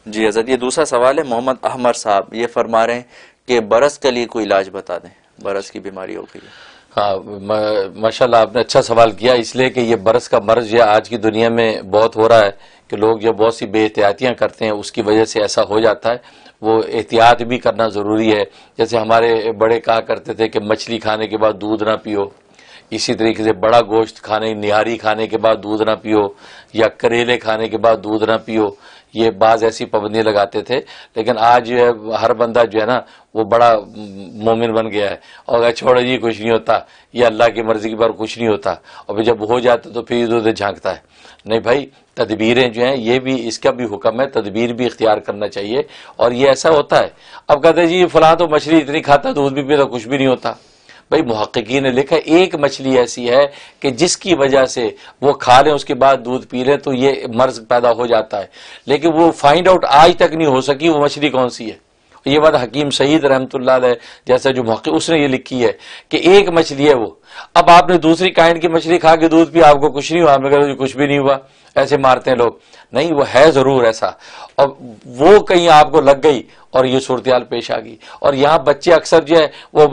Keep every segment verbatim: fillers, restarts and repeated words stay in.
جی حضرت، یہ دوسرا سوال ہے محمد احمد صاحب، یہ فرما رہے ہیں کہ برس کے لیے کوئی علاج بتا دیں، برس کی بیماری ہو گئی ہے۔ ہاں ماشاءاللہ آپ نے اچھا سوال کیا، اس لیے کہ یہ برس کا مرض یہ آج کی دنیا میں بہت ہو رہا ہے کہ لوگ جو بہت سی بے احتیاطیاں کرتے ہیں اس کی وجہ سے ایسا ہو جاتا ہے۔ وہ احتیاط بھی کرنا ضروری ہے، جیسے ہمارے بڑے کہا کرتے تھے کہ مچھلی کھانے کے بعد دودھ نہ پیو، اسی طریقے سے بڑا گوشت کھانے نہاری کھانے کے بعد دودھ نہ پیو، یا کریلے کھانے کے بعد دودھ نہ پیو، یہ بعض ایسی پابندیاں لگاتے تھے۔ لیکن آج جو ہے ہر بندہ جو ہے نا وہ بڑا مومن بن گیا ہے، اور چھوڑو جی کچھ نہیں ہوتا، یہ اللہ کی مرضی کے بعد کچھ نہیں ہوتا، اور جب ہو جاتا تو پھر ادھر ادھر جھانکتا ہے۔ نہیں بھائی، تدبیریں جو ہیں یہ بھی اس کا بھی حکم ہے، تدبیر بھی اختیار کرنا چاہیے، اور یہ ایسا ہوتا ہے۔ اب کہتے ہیں جی فلاں تو مچھلی اتنی کھاتا دودھ بھی پیتا کچھ بھی نہیں ہوتا۔ بھائی محققین نے لکھا ایک مچھلی ایسی ہے کہ جس کی وجہ سے وہ کھا لیں اس کے بعد دودھ پی لیں تو یہ مرض پیدا ہو جاتا ہے، لیکن وہ فائنڈ آؤٹ آج تک نہیں ہو سکی وہ مچھلی کون سی ہے۔ یہ بات حکیم سعید رحمۃ اللہ علیہ جیسا جو محقق اس نے یہ لکھی ہے کہ ایک مچھلی ہے وہ۔ اب آپ نے دوسری کائنڈ کی مچھلی کھا کے دودھ پیا، آپ کو کچھ نہیں ہوا، مگر کچھ بھی نہیں ہوا، ایسے مارتے ہیں لوگ۔ نہیں، وہ ہے ضرور ایسا، اور وہ کہیں آپ کو لگ گئی اور یہ صورتحال پیش آ گئی۔ اور یہاں بچے اکثر جو ہے وہ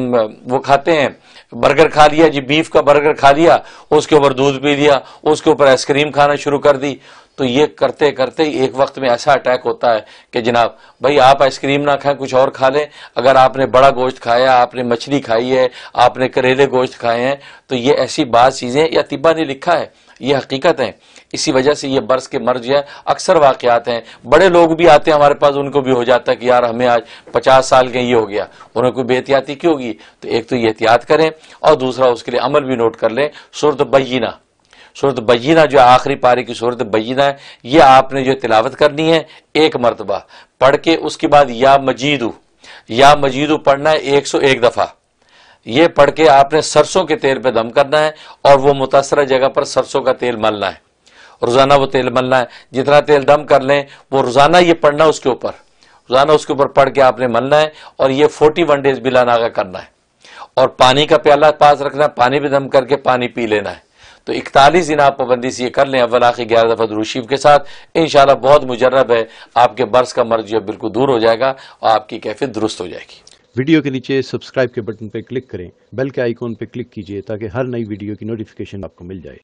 وہ کھاتے ہیں، برگر کھا لیا جی، بیف کا برگر کھا لیا، اس کے اوپر دودھ پی لیا، اس کے اوپر آئس کریم کھانا شروع کر دی، تو یہ کرتے کرتے ایک وقت میں ایسا اٹیک ہوتا ہے کہ جناب بھائی آپ آئس کریم نہ کھائیں، کچھ اور کھا لیں۔ اگر آپ نے بڑا گوشت کھایا، آپ نے مچھلی کھائی ہے، آپ نے کریلے گوشت کھائے ہیں، تو یہ ایسی بعض چیزیں یا طبا نے لکھا ہے، یہ حقیقت ہے۔ اسی وجہ سے یہ برس کے مرض جو ہے اکثر واقعات ہیں، بڑے لوگ بھی آتے ہیں ہمارے پاس، ان کو بھی ہو جاتا ہے کہ یار ہمیں آج پچاس سال کے یہ ہو گیا، انہیں کوئی بے احتیاطی کیوں ہوگی؟ تو ایک تو یہ احتیاط کریں، اور دوسرا اس کے لیے عمل بھی نوٹ کر لیں۔ سورۃ بینہ، سورۃ بینہ جو آخری پارے کی سورۃ بینہ ہے، یہ آپ نے جو تلاوت کرنی ہے ایک مرتبہ پڑھ کے، اس کے بعد یا مجیدو یا مجیدو پڑھنا ہے ایک سو ایک دفعہ۔ یہ پڑھ کے آپ نے سرسوں کے تیل پہ دم کرنا ہے، اور وہ متاثرہ جگہ پر سرسوں کا تیل ملنا ہے، روزانہ وہ تیل ملنا ہے۔ جتنا تیل دم کر لیں وہ روزانہ یہ پڑھنا اس کے اوپر، روزانہ اس کے اوپر پڑھ کے آپ نے ملنا ہے، اور یہ فورٹی ون ڈیز بلا ناغہ کرنا ہے۔ اور پانی کا پیالہ پاس رکھنا ہے، پانی بھی دم کر کے پانی پی لینا ہے۔ تو اکتالیس دن آپ پابندی سے یہ کر لیں اول آخر گیارہ دفعہ درود شریف کے ساتھ، انشاءاللہ بہت مجرب ہے، آپ کے برس کا مرض جو ہے بالکل دور ہو جائے گا، اور آپ کی کیفیت درست ہو جائے گی۔ ویڈیو کے نیچے سبسکرائب کے بٹن پہ کلک کریں، بیل کے آئیکن پہ کلک کیجئے تاکہ ہر نئی ویڈیو کی نوٹیفیکیشن آپ کو مل جائے۔